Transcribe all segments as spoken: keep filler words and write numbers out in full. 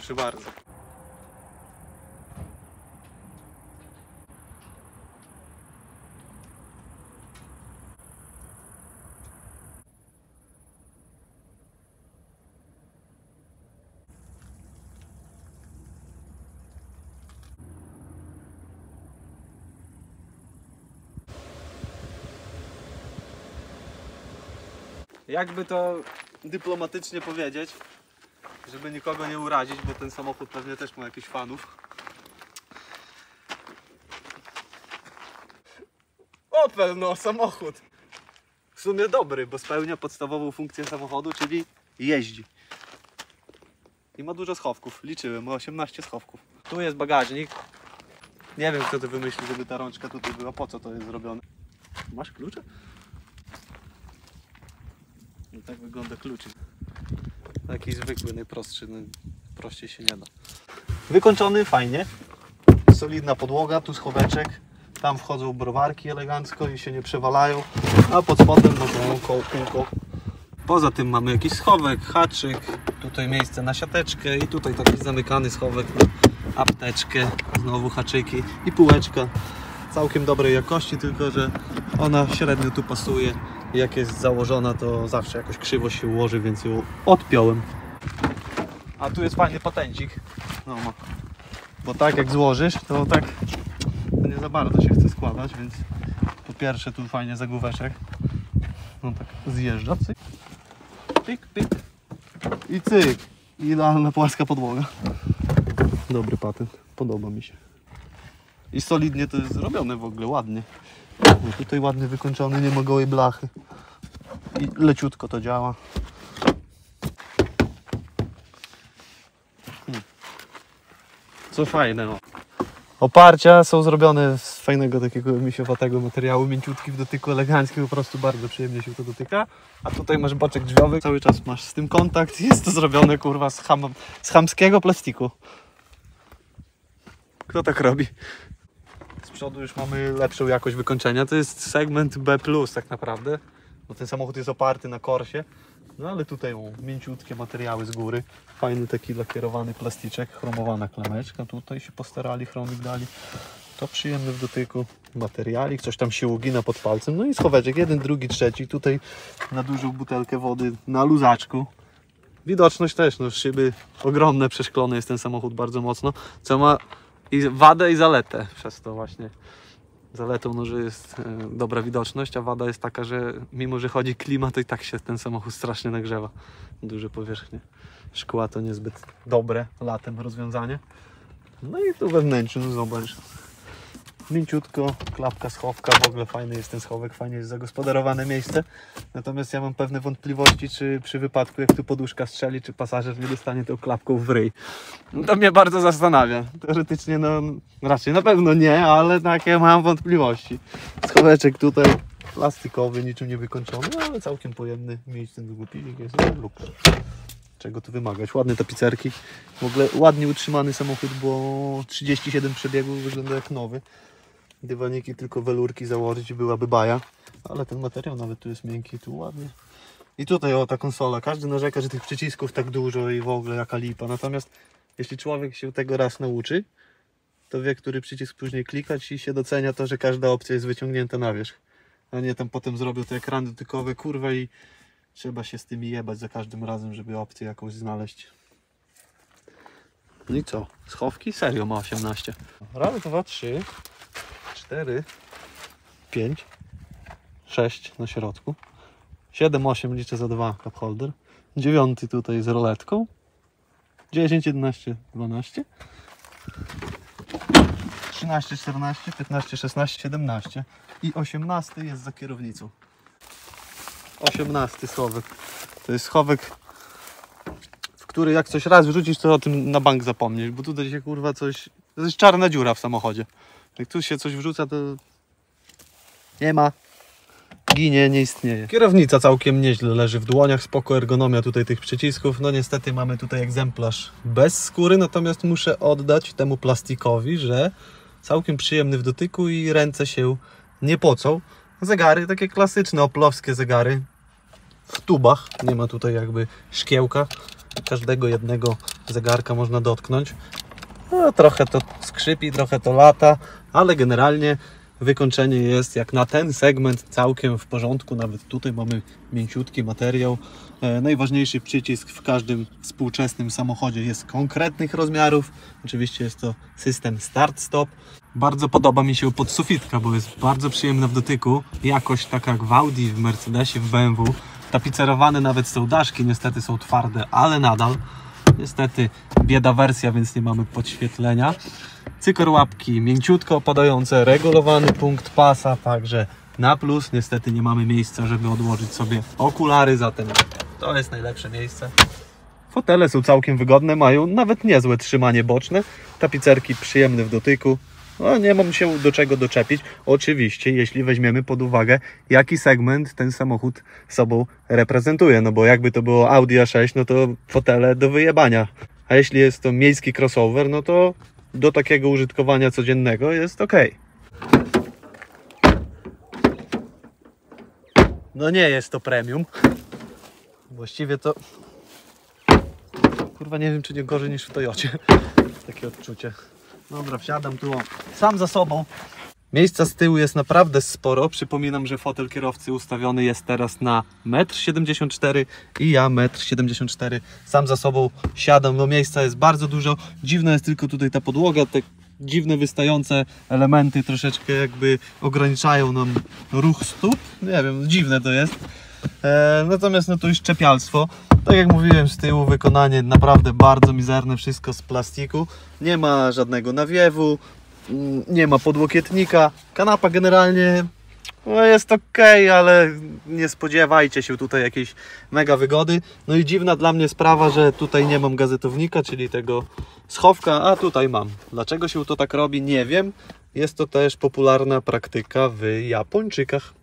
Proszę bardzo. Jakby to dyplomatycznie powiedzieć, żeby nikogo nie urazić, bo ten samochód pewnie też ma jakichś fanów. Opel, no, samochód. W sumie dobry, bo spełnia podstawową funkcję samochodu, czyli jeździ. I ma dużo schowków. Liczyłem, ma osiemnaście schowków. Tu jest bagażnik. Nie wiem, kto to wymyślił, żeby ta rączka tutaj była. Po co to jest zrobione? Masz klucze? No tak wygląda kluczyk. Taki zwykły, najprostszy, no, prościej się nie da. Wykończony, fajnie. Solidna podłoga, tu schoweczek. Tam wchodzą browarki elegancko i się nie przewalają. A pod spodem no koło kółko. Poza tym mamy jakiś schowek, haczyk. Tutaj miejsce na siateczkę i tutaj taki zamykany schowek na apteczkę. Znowu haczyki i półeczka. Całkiem dobrej jakości, tylko że ona średnio tu pasuje. Jak jest założona, to zawsze jakoś krzywo się ułoży, więc ją odpiąłem. A tu jest fajny patencik. No, bo tak jak złożysz, to tak to nie za bardzo się chce składać, więc po pierwsze tu fajnie zagłóweczek. No tak zjeżdża, cyk, pik, pik i cyk. Idealna płaska podłoga. Dobry patent, podoba mi się. I solidnie to jest zrobione w ogóle, ładnie. No tutaj ładnie wykończony, nie ma gołej blachy. I leciutko to działa. Hmm. Co fajne, no. Oparcia są zrobione z fajnego takiego misiowatego materiału, mięciutki w dotyku, elegancki, po prostu bardzo przyjemnie się to dotyka. A tutaj masz boczek drzwiowy, cały czas masz z tym kontakt. Jest to zrobione, kurwa, z, ham z chamskiego plastiku. Kto tak robi? Z przodu już mamy lepszą jakość wykończenia. To jest segment B plus tak naprawdę, bo ten samochód jest oparty na Corsie. No ale tutaj o, mięciutkie materiały z góry. Fajny taki lakierowany plasticzek, chromowana klameczka. Tutaj się postarali, chromik dali. To przyjemny w dotyku materialik, coś tam się ugina pod palcem. No i schoweczek, jeden, drugi, trzeci. Tutaj na dużą butelkę wody na luzaczku. Widoczność też, no szyby ogromne, przeszklony jest ten samochód bardzo mocno, co ma i wadę i zaletę przez to właśnie. Zaletą, no, że jest e, dobra widoczność, a wada jest taka, że mimo, że chodzi klima, to i tak się ten samochód strasznie nagrzewa. Duże powierzchnie. Szkła to niezbyt dobre latem rozwiązanie. No i tu wewnętrzny, no zobacz. Mięciutko, klapka, schowka, w ogóle fajny jest ten schowek, fajnie jest zagospodarowane miejsce. Natomiast ja mam pewne wątpliwości, czy przy wypadku, jak tu poduszka strzeli, czy pasażer nie dostanie tą klapką w ryj. No to mnie bardzo zastanawia. Teoretycznie, no raczej na pewno nie, ale takie mam wątpliwości. Schoweczek tutaj plastikowy, niczym nie wykończony, ale całkiem pojemny. Miejsce do głupilik jest luk. Czego tu wymagać? Ładne tapicerki. W ogóle ładnie utrzymany samochód, bo trzydzieści siedem przebiegów, wygląda jak nowy. Dywaniki, tylko welurki założyć, byłaby baja. Ale ten materiał nawet tu jest miękki, tu ładnie. I tutaj o, ta konsola. Każdy narzeka, że tych przycisków tak dużo i w ogóle jaka lipa. Natomiast jeśli człowiek się tego raz nauczy, to wie, który przycisk później klikać i się docenia to, że każda opcja jest wyciągnięta na wierzch. A nie tam potem zrobią te ekrany dotykowe, kurwa, i trzeba się z tymi jebać za każdym razem, żeby opcję jakąś znaleźć. No i co? Schowki? Serio ma osiemnaście. Raz, dwa, trzy, cztery, pięć, sześć na środku. siedem, osiem liczę za dwa cup holder. dziewiąty tutaj z roletką. dziesięć, jedenaście, dwanaście. trzynaście, czternaście, piętnaście, szesnaście, siedemnaście. I osiemnasty jest za kierownicą. osiemnasty schowek. To jest schowek, w który jak coś raz wrzucisz, to o tym na bank zapomnieć, bo tutaj się kurwa coś... To jest czarna dziura w samochodzie. Jak tu się coś wrzuca, to nie ma, ginie, nie istnieje. Kierownica całkiem nieźle leży w dłoniach, spoko ergonomia tutaj tych przycisków. No niestety mamy tutaj egzemplarz bez skóry, natomiast muszę oddać temu plastikowi, że całkiem przyjemny w dotyku i ręce się nie pocą. Zegary, takie klasyczne oplowskie zegary w tubach, nie ma tutaj jakby szkiełka, każdego jednego zegarka można dotknąć. No, trochę to skrzypi, trochę to lata, ale generalnie wykończenie jest jak na ten segment całkiem w porządku. Nawet tutaj mamy mięciutki materiał. E, najważniejszy przycisk w każdym współczesnym samochodzie jest konkretnych rozmiarów. Oczywiście jest to system start-stop. Bardzo podoba mi się podsufitka, bo jest bardzo przyjemna w dotyku. Jakość taka jak w Audi, w Mercedesie, w B M W. Tapicerowane nawet są daszki, niestety są twarde, ale nadal. Niestety bieda wersja, więc nie mamy podświetlenia. Cykor łapki mięciutko opadające, regulowany punkt pasa, także na plus. Niestety nie mamy miejsca, żeby odłożyć sobie okulary, zatem to jest najlepsze miejsce. Fotele są całkiem wygodne, mają nawet niezłe trzymanie boczne. Tapicerki przyjemne w dotyku. No, nie mam się do czego doczepić. Oczywiście, jeśli weźmiemy pod uwagę, jaki segment ten samochód sobą reprezentuje. No bo jakby to było Audi A sześć, no to fotele do wyjebania. A jeśli jest to miejski crossover, no to do takiego użytkowania codziennego jest ok. No nie jest to premium. Właściwie to... Kurwa, nie wiem, czy nie gorzej niż w Toyocie. Takie odczucie. Dobra, wsiadam tu sam za sobą. Miejsca z tyłu jest naprawdę sporo. Przypominam, że fotel kierowcy ustawiony jest teraz na metr siedemdziesiąt cztery i ja metr siedemdziesiąt cztery. Sam za sobą siadam, no miejsca jest bardzo dużo. Dziwna jest tylko tutaj ta podłoga, te dziwne wystające elementy troszeczkę jakby ograniczają nam ruch stóp. Nie wiem, dziwne to jest. E, natomiast no to już czepialstwo. Tak jak mówiłem, z tyłu wykonanie naprawdę bardzo mizerne, wszystko z plastiku. Nie ma żadnego nawiewu, nie ma podłokietnika. Kanapa generalnie no jest ok, ale nie spodziewajcie się tutaj jakiejś mega wygody. No i dziwna dla mnie sprawa, że tutaj nie mam gazetownika, czyli tego schowka, a tutaj mam. Dlaczego się to tak robi, nie wiem. Jest to też popularna praktyka w Japończykach.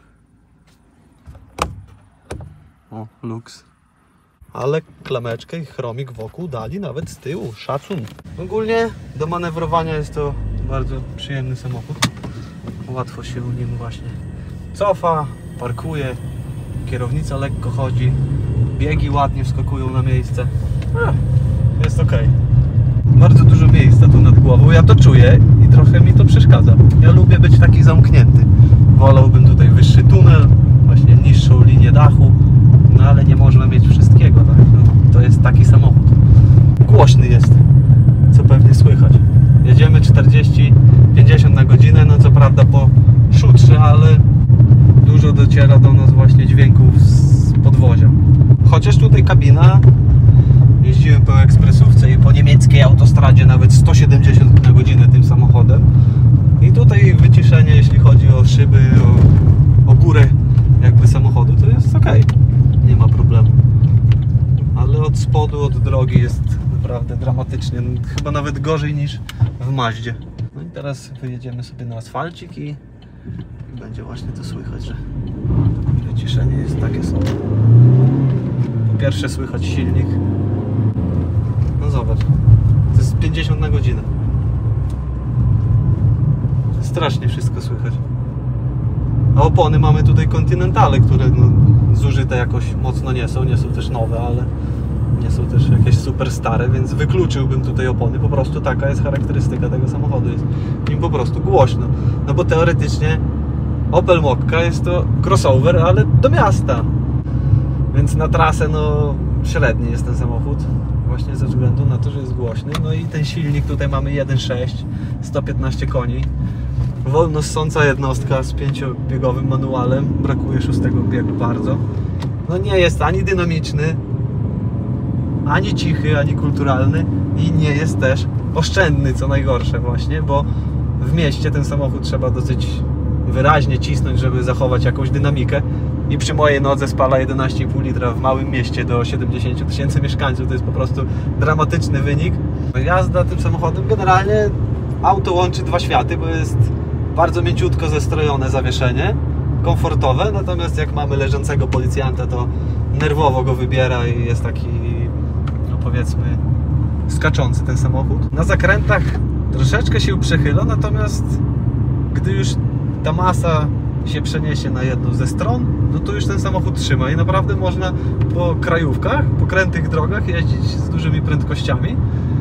O, luks. Ale klameczkę i chromik wokół dali nawet z tyłu. Szacun. Ogólnie do manewrowania jest to bardzo przyjemny samochód. Łatwo się nim właśnie cofa, parkuje, kierownica lekko chodzi, biegi ładnie wskakują na miejsce. A, jest ok. Bardzo dużo miejsca tu nad głową, ja to czuję i trochę mi to przeszkadza. Ja lubię być taki zamknięty. Wolałbym tutaj wyższy tunel, właśnie niższą linię dachu. No ale nie możemy mieć wszystkiego, tak? No, to jest taki samochód. Głośny jest, co pewnie słychać. Jedziemy czterdzieści pięćdziesiąt na godzinę, no co prawda po szutrze, ale dużo dociera do nas właśnie dźwięków z podwozia. Chociaż tutaj kabina, jeździłem po ekspresówce i po niemieckiej autostradzie nawet sto siedemdziesiąt na godzinę tym samochodem. I tutaj wyciszenie, jeśli chodzi o szyby, o, o górę jakby samochodu, to jest ok. Nie ma problemu. Ale od spodu, od drogi jest naprawdę dramatycznie. Chyba nawet gorzej niż w Maździe. No i teraz wyjedziemy sobie na asfalcik i, i będzie właśnie to słychać, że wyciszenie jest takie sobie. Po pierwsze słychać silnik. No zobacz. To jest pięćdziesiąt na godzinę. Strasznie wszystko słychać. A opony mamy tutaj Continentale, które no, zużyte jakoś mocno nie są, nie są też nowe, ale nie są też jakieś super stare, więc wykluczyłbym tutaj opony. Po prostu taka jest charakterystyka tego samochodu, jest im po prostu głośno. No bo teoretycznie Opel Mokka jest to crossover, ale do miasta. Więc na trasę no średni jest ten samochód, właśnie ze względu na to, że jest głośny. No i ten silnik tutaj mamy jeden przecinek sześć, sto piętnaście koni. Wolno ssąca jednostka z pięciobiegowym manualem, brakuje szóstego biegu bardzo. No nie jest ani dynamiczny, ani cichy, ani kulturalny i nie jest też oszczędny, co najgorsze właśnie, bo w mieście ten samochód trzeba dosyć wyraźnie cisnąć, żeby zachować jakąś dynamikę i przy mojej nodze spala jedenaście i pół litra w małym mieście do siedemdziesięciu tysięcy mieszkańców. To jest po prostu dramatyczny wynik. Jazda tym samochodem generalnie auto łączy dwa światy, bo jest bardzo mięciutko zestrojone zawieszenie, komfortowe, natomiast jak mamy leżącego policjanta, to nerwowo go wybiera i jest taki, no powiedzmy, skaczący ten samochód. Na zakrętach troszeczkę się przechyla, natomiast gdy już ta masa się przeniesie na jedną ze stron, no to już ten samochód trzyma i naprawdę można po krajówkach, po krętych drogach jeździć z dużymi prędkościami.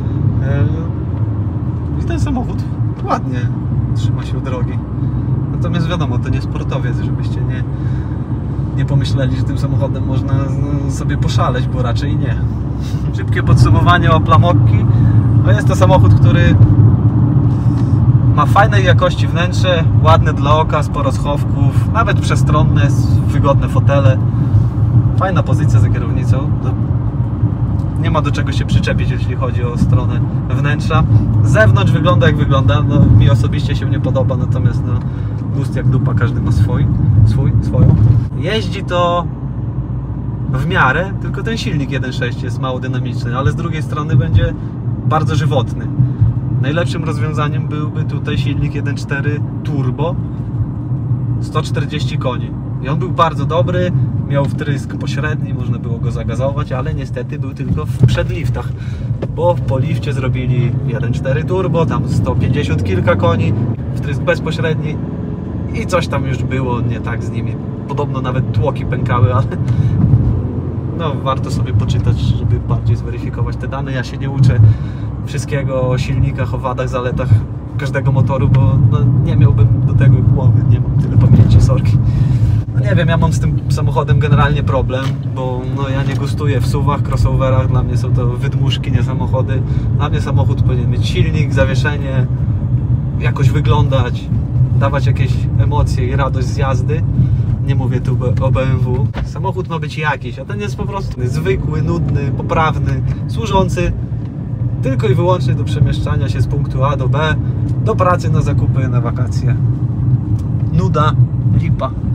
I ten samochód ładnie trzyma się u drogi. Natomiast wiadomo, to nie sportowiec, żebyście nie, nie pomyśleli, że tym samochodem można sobie poszaleć, bo raczej nie. Szybkie podsumowanie Opla Mokki. No jest to samochód, który ma fajnej jakości wnętrze, ładne dla oka, sporo schowków, nawet przestronne, wygodne fotele. Fajna pozycja za kierownicą. No, nie ma do czego się przyczepić, jeśli chodzi o stronę wnętrza. Z zewnątrz wygląda jak wygląda. No, mi osobiście się nie podoba, natomiast no, gust jak dupa, każdy ma swój, swój, swoją. Jeździ to w miarę, tylko ten silnik jeden sześć jest mało dynamiczny, ale z drugiej strony będzie bardzo żywotny. Najlepszym rozwiązaniem byłby tutaj silnik jeden cztery turbo, sto czterdzieści koni. I on był bardzo dobry, miał wtrysk pośredni, można było go zagazować, ale niestety był tylko w przedliftach, bo po lifcie zrobili jeden cztery turbo, tam sto pięćdziesiąt kilka koni, wtrysk bezpośredni i coś tam już było nie tak z nimi. Podobno nawet tłoki pękały, ale no, warto sobie poczytać, żeby bardziej zweryfikować te dane. Ja się nie uczę wszystkiego o silnikach, o wadach, zaletach każdego motoru, bo no, nie miałbym do tego głowy, nie mam tyle pamięci, sorki. No nie wiem, ja mam z tym samochodem generalnie problem, bo no, ja nie gustuję w suwach, crossoverach, dla mnie są to wydmuszki, nie samochody. Dla mnie samochód powinien mieć silnik, zawieszenie, jakoś wyglądać, dawać jakieś emocje i radość z jazdy. Nie mówię tu o B M W. Samochód ma być jakiś, a ten jest po prostu zwykły, nudny, poprawny, służący tylko i wyłącznie do przemieszczania się z punktu A do B, do pracy, na zakupy, na wakacje. Nuda, lipa.